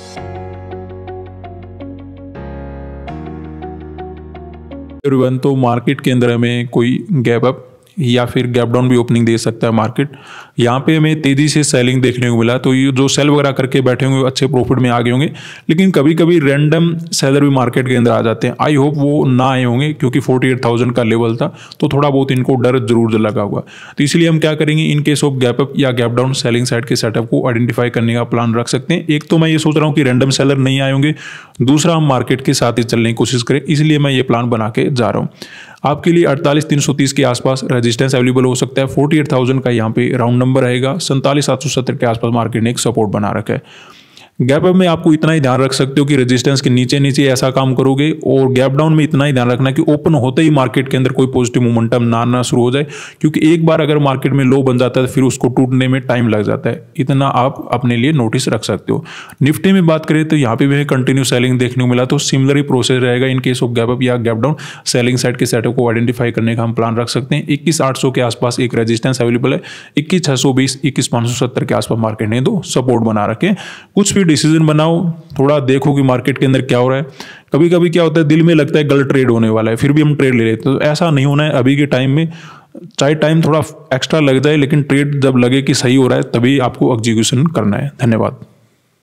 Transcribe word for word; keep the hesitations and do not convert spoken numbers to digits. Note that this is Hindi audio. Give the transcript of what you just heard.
एवरीवन, तो मार्केट के अंदर हमें कोई गैप अप या फिर गैप डाउन भी ओपनिंग दे सकता है मार्केट। यहाँ पे हमें तेजी से सेलिंग देखने को मिला, तो ये जो सेल वगैरह करके बैठे होंगे अच्छे प्रॉफिट में आ गए होंगे, लेकिन कभी कभी रैंडम सेलर भी मार्केट के अंदर आ जाते हैं। आई होप वो ना आए होंगे, क्योंकि फोर्टी एट थाउजेंड का लेवल था, तो थोड़ा बहुत इनको डर जरूर लगा हुआ। तो इसलिए हम क्या करेंगे, in case of gap up या गैप डाउन सेलिंग साइड के सेटअप को आइडेंटिफाई करने का प्लान रख सकते हैं। एक तो मैं ये सोच रहा हूँ कि रैंडम सेलर नहीं आए होंगे, दूसरा हम मार्केट के साथ ही चलने की कोशिश करें, इसलिए मैं ये प्लान बना के जा रहा हूँ। आपके लिए अड़तालीस तीन सौ तीस के आसपास रेजिस्टेंस अवेलेबल हो सकता है। फोर्टी एट थाउजेंड का यहाँ पे राउंड नंबर रहेगा। सैंतालीस सात सौ सत्तर के आसपास मार्केट ने एक सपोर्ट बना रखा है। गैप अप में आपको इतना ही ध्यान रख सकते हो कि रेजिस्टेंस के नीचे नीचे ऐसा काम करोगे, और गैप डाउन में इतना ही ध्यान रखना कि ओपन होते ही मार्केट के अंदर कोई पॉजिटिव मोमेंटम ना आना शुरू हो जाए, क्योंकि एक बार अगर मार्केट में लो बन जाता है तो फिर उसको टूटने में टाइम लग जाता है। इतना आप अपने लिए नोटिस रख सकते हो। निफ्टी में बात करें तो यहाँ पे भी कंटिन्यू सेलिंग देखने को मिला, तो सिमिलर ही प्रोसेस रहेगा in case of gap up या गैप डाउन। सेलिंग साइड के सेटअप को आइडेंटिफाई करने का हम प्लान रख सकते हैं। इक्कीस आठ सौ के आसपास एक रेजिस्टेंस अवेलेबल है, इक्कीस छह सौ बीस इक्कीस पाँच सौ सत्तर के आसपास मार्केट ने दो सपोर्ट बना रखे। कुछ भी डिसीजन बनाओ, थोड़ा देखो कि मार्केट के अंदर क्या हो रहा है। कभी कभी क्या होता है, दिल में लगता है गलत ट्रेड होने वाला है, फिर भी हम ट्रेड ले लेते हैं। तो ऐसा नहीं होना है अभी के टाइम में। चाहे टाइम थोड़ा एक्स्ट्रा लग जाए, लेकिन ट्रेड जब लगे कि सही हो रहा है तभी आपको एग्जीक्यूशन करना है। धन्यवाद।